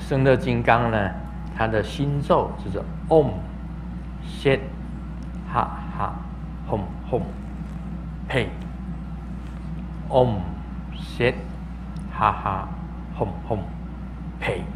圣乐金刚呢，它的心咒就是 Om Shet Ha Ha Hum Hum Pei Om Shet Ha Ha Hum Hum Pei。